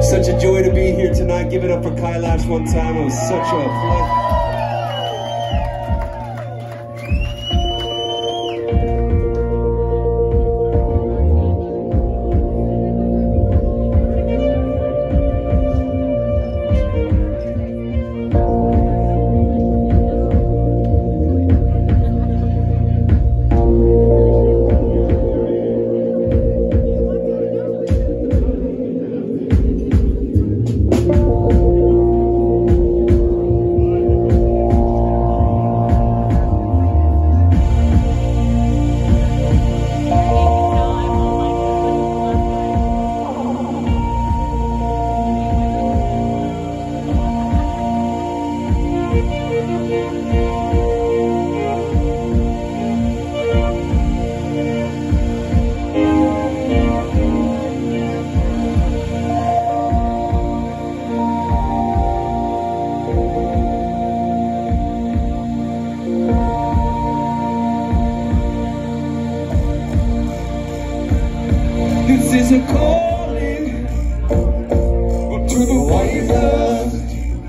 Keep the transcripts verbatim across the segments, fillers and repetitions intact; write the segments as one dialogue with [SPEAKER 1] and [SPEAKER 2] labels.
[SPEAKER 1] Such a joy to be here tonight. Give it up for Kailash one time. It was such a pleasure. This is a calling to the wisest,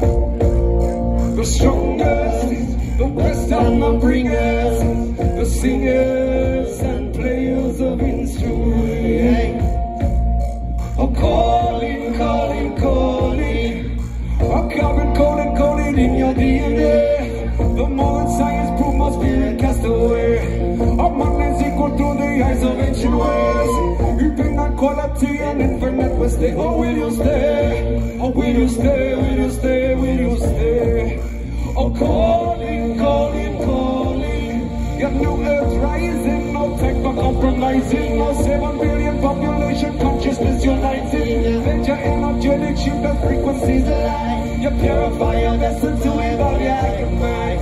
[SPEAKER 1] the strongest, the best of my bringers, the singers and players of instruments. I'm calling, calling, calling. I'm carving, coding, coding in your D N A. The moment science prove my spirit cast away. Our madness equal to the eyes of ancient ways. Quality and infinite will stay. Oh, will you stay? Oh, will you stay? Will you stay? Will you stay? Oh, calling, calling, calling. Your new earth rising. No time for compromising. No seven billion population consciousness uniting. Let your energetic shift the frequencies align. You purify your essence to evolve your mind.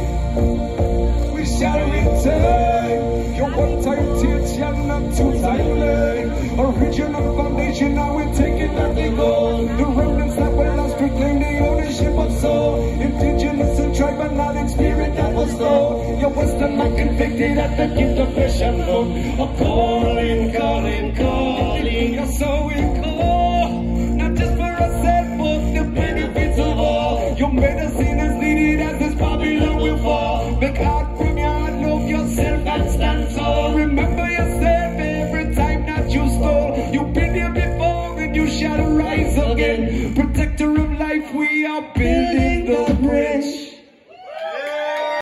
[SPEAKER 1] We shall return. Your one-time teacher, not two-timely. Original foundation, now we're taking back the gold. The remnants that were lost reclaim the ownership of soul. Indigenous and tribal knowledge, spirit that was low. Your Western mind convicted at the gift of flesh and bone. Oh, calling, calling, calling. Your soul will call. Not just for ourselves, but the benefits of all. Your medicine is needed as this Babylon will fall. Make heart from your heart, love yourself and stand tall. Remember yourself every time that you stole. You've been here before and you shall rise again.